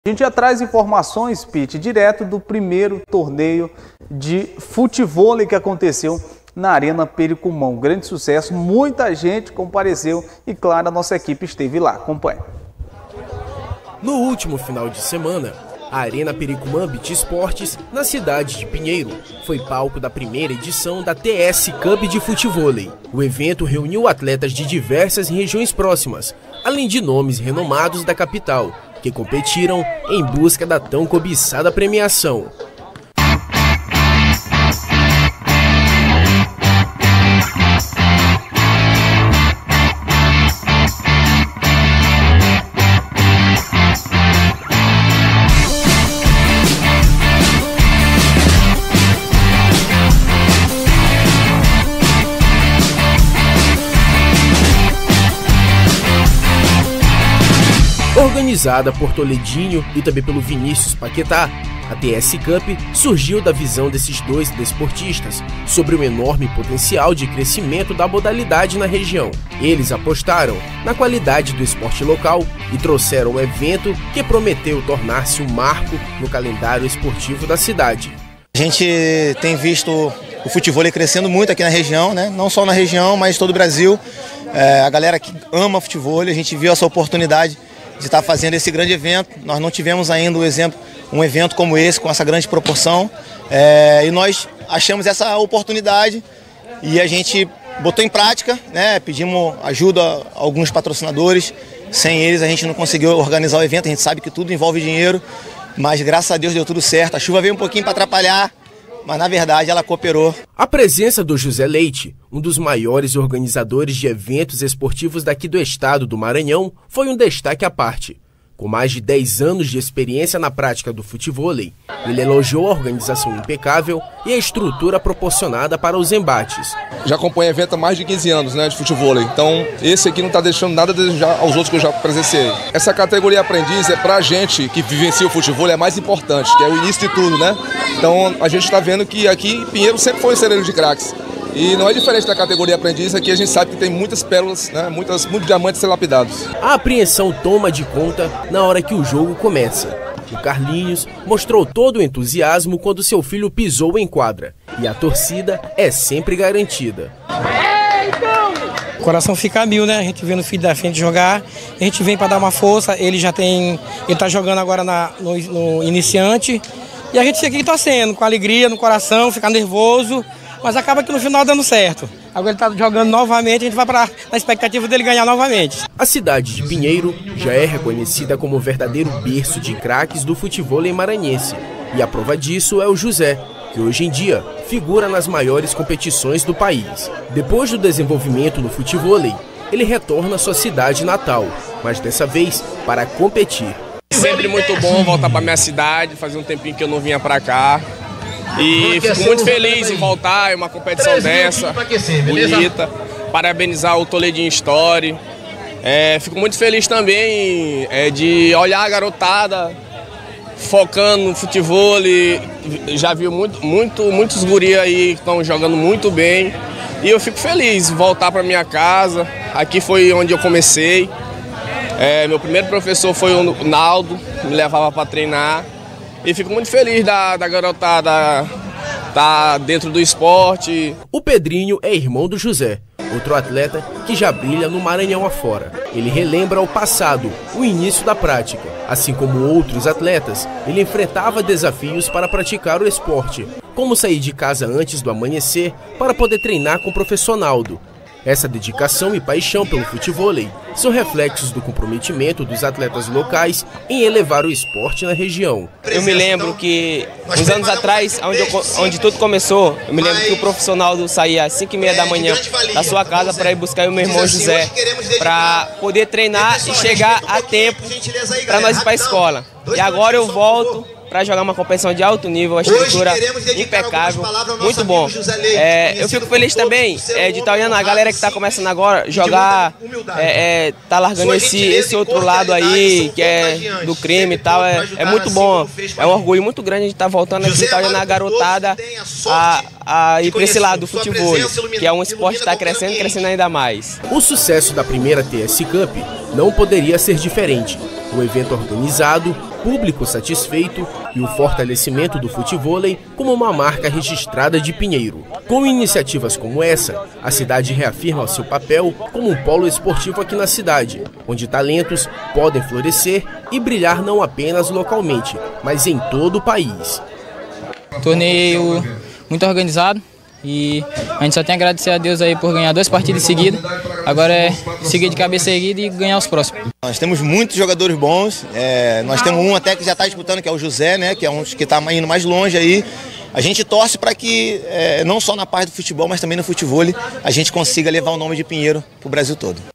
A gente já traz informações, Pete, direto do primeiro torneio de futevôlei que aconteceu na Arena Pericumão. Grande sucesso, muita gente compareceu e, claro, a nossa equipe esteve lá. Acompanhe. No último final de semana, a Arena Pericumão Beach Esportes, na cidade de Pinheiro, foi palco da primeira edição da TS Cup de futevôlei. O evento reuniu atletas de diversas regiões próximas, além de nomes renomados da capital, que competiram em busca da tão cobiçada premiação. Organizada por Toledinho e também pelo Vinícius Paquetá, a TS Cup surgiu da visão desses dois desportistas sobre o enorme potencial de crescimento da modalidade na região. Eles apostaram na qualidade do esporte local e trouxeram um evento que prometeu tornar-se um marco no calendário esportivo da cidade. A gente tem visto o futevôlei crescendo muito aqui na região, né? Não só na região, mas todo o Brasil. A galera que ama futevôlei, a gente viu essa oportunidade de estar fazendo esse grande evento. Nós não tivemos ainda um evento como esse, com essa grande proporção, e nós achamos essa oportunidade e a gente botou em prática, né? Pedimos ajuda a alguns patrocinadores. Sem eles a gente não conseguiu organizar o evento. A gente sabe que tudo envolve dinheiro, mas graças a Deus deu tudo certo. A chuva veio um pouquinho para atrapalhar, mas na verdade ela cooperou. A presença do José Leite, um dos maiores organizadores de eventos esportivos daqui do estado do Maranhão, foi um destaque à parte. Com mais de 10 anos de experiência na prática do futevôlei, ele elogiou a organização impecável e a estrutura proporcionada para os embates. Já acompanho evento há mais de 15 anos, né, de futevôlei, então esse aqui não está deixando nada a desejar aos outros que eu já presenciei. Essa categoria aprendiz é para a gente que vivencia o futevôlei é mais importante, que é o início de tudo, né? Então a gente está vendo que aqui Pinheiro sempre foi um celeiro de craques. E não é diferente da categoria aprendiz, aqui a gente sabe que tem muitas pérolas, né, muitos diamantes a ser lapidados. A apreensão toma de conta na hora que o jogo começa. O Carlinhos mostrou todo o entusiasmo quando seu filho pisou em quadra. E a torcida é sempre garantida. O coração fica a mil, né? A gente vendo o filho da frente jogar, a gente vem para dar uma força, ele tá jogando agora no iniciante. E a gente fica aqui torcendo, com alegria no coração, fica nervoso. Mas acaba que no final dando certo. Agora ele está jogando novamente, a gente vai na expectativa dele ganhar novamente. A cidade de Pinheiro já é reconhecida como o verdadeiro berço de craques do futevôlei maranhense. E a prova disso é o José, que hoje em dia figura nas maiores competições do país. Depois do desenvolvimento no futevôlei, ele retorna à sua cidade natal, mas dessa vez para competir. Sempre muito bom voltar para minha cidade, fazia um tempinho que eu não vinha para cá. E fico muito feliz em voltar em uma competição dessa, bonita. Parabenizar o Toledinho Story. Fico muito feliz também de olhar a garotada focando no futevôlei. Já vi muitos guri aí que estão jogando muito bem. E eu fico feliz em voltar para minha casa. Aqui foi onde eu comecei. Meu primeiro professor foi o Naldo, me levava para treinar. E fico muito feliz da garotada estar dentro do esporte. O Pedrinho é irmão do José, outro atleta que já brilha no Maranhão afora. Ele relembra o passado, o início da prática. Assim como outros atletas, ele enfrentava desafios para praticar o esporte, como sair de casa antes do amanhecer para poder treinar com o professor Naldo. Essa dedicação e paixão pelo futevôlei são reflexos do comprometimento dos atletas locais em elevar o esporte na região. Eu me lembro que, uns anos atrás, onde tudo começou, eu me lembro que o profissional saía às 5h30 da manhã da sua casa para ir buscar o meu irmão José, para poder treinar e chegar a tempo para nós ir para a escola. E agora eu volto para jogar uma competição de alto nível, a estrutura impecável, muito bom. Eu fico feliz também de estar olhando a galera que está começando agora, jogar, tá largando esse outro lado aí, que é do crime e tal, é muito bom. É um orgulho muito grande de estar voltando aqui, estar olhando a garotada a ir para esse lado do futevôlei, que é um esporte que está crescendo ainda mais. O sucesso da primeira TS Cup não poderia ser diferente. Um evento organizado público satisfeito e o fortalecimento do futevôlei como uma marca registrada de Pinheiro. Com iniciativas como essa, a cidade reafirma seu papel como um polo esportivo aqui na cidade, onde talentos podem florescer e brilhar não apenas localmente, mas em todo o país. Torneio muito organizado e a gente só tem a agradecer a Deus aí por ganhar 2 partidas seguidas. Agora é seguir de cabeça erguida e ganhar os próximos. Nós temos muitos jogadores bons, nós temos um até que já está disputando, que é o José, né, que é um que está indo mais longe aí. A gente torce para que, não só na parte do futebol, mas também no futevôlei, a gente consiga levar o nome de Pinheiro para o Brasil todo.